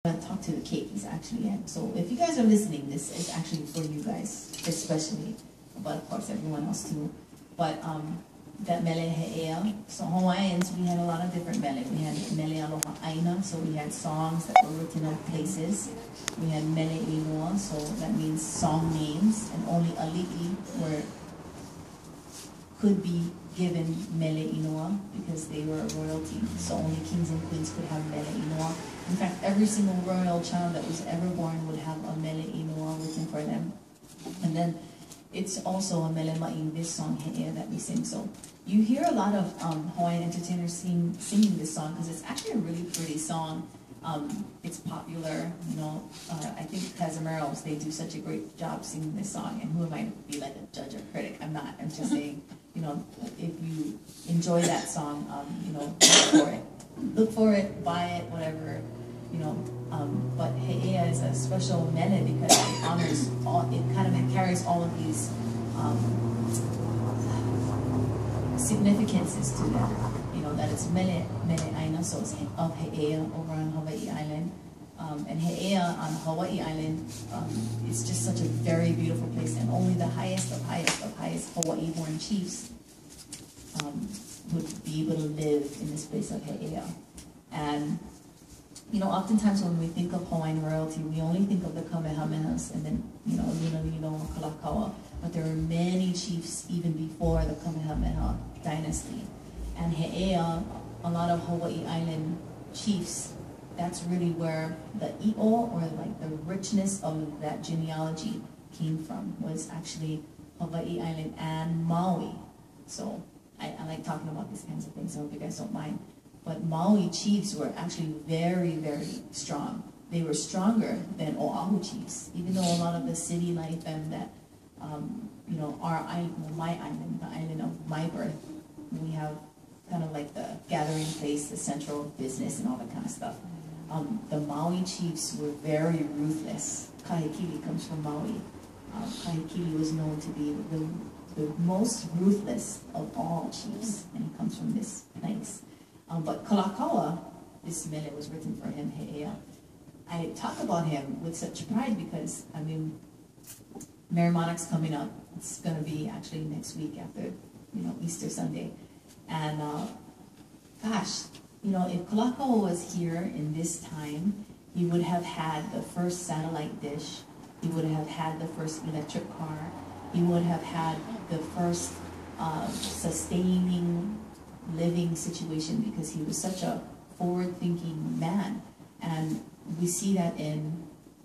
talk to the Keikis actually, and so if you guys are listening, this is actually for you guys, especially, but of course everyone else too. But that mele he'ea, so Hawaiians, we had a lot of different mele. We had mele aloha aina, so we had songs that were written of places. We had mele inua, so that means song names, and only ali'i could be given mele inua because they were royalty. So only kings and queens could have mele inua. In fact, every single royal child that was ever born would have a mele inua written for them. And then it's also a mele ma'i, this song he'ea that we sing. So you hear a lot of Hawaiian entertainers singing this song because it's actually a really pretty song. It's popular, you know. I think Casimeros, they do such a great job singing this song. And who am I to be like a judge or critic? I'm not. I'm just saying, you know, if you enjoy that song, you know, look for it. Look for it, buy it, whatever, you know. But he'ea is a special mele because it honors all. It kind of carries all of these significances to them. You know, that it's mele aina, so it's of he'ea over on Hawaii Island. And he'ea on Hawaii Island is just such a very beautiful place, and only the highest of highest Hawaii-born chiefs would be able to live in this place of he'ea. And you know, oftentimes when we think of Hawaiian royalty, we only think of the Kamehamehas and then, you know, Luna and Kalakaua. But there were many chiefs even before the Kamehameha dynasty. And he'ea, a lot of Hawaii Island chiefs, that's really where the i'o, or like the richness of that genealogy came from, was actually Hawaii Island and Maui. So I like talking about these kinds of things, so I hope you guys don't mind. But Maui chiefs were actually very, very strong. They were stronger than Oahu chiefs, even though a lot of the city life and that, you know, our island, my island, the island of my birth, we have kind of like the gathering place, the central business and all that kind of stuff. The Maui chiefs were very ruthless. Kahekili comes from Maui. Kahekili was known to be the most ruthless of all chiefs, and he comes from this place. But Kalakaua, this mele was written for him, he'ea. I talk about him with such pride because, I mean, Merry Monarch's coming up. It's going to be actually next week after, you know, Easter Sunday. And gosh, you know, if Kalakaua was here in this time, he would have had the first satellite dish. He would have had the first electric car. He would have had the first sustaining living situation because he was such a forward-thinking man. And we see that in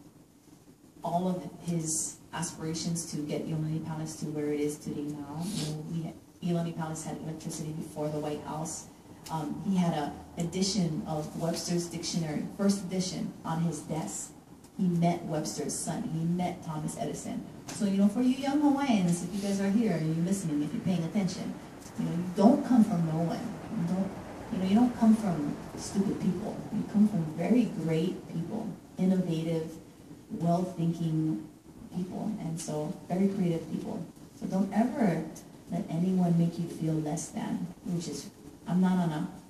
all of his aspirations to get Iolani Palace to where it is today now. You know, Iolani Palace had electricity before the White House. He had an edition of Webster's Dictionary, first edition, on his desk. He met Webster's son. He met Thomas Edison. So, you know, for you young Hawaiians, if you guys are here and you're listening, if you're paying attention, you know, you don't come from no one. You don't come from stupid people. You come from very great people, innovative, well-thinking people, and so very creative people. So don't ever let anyone make you feel less than, which is, I'm not on a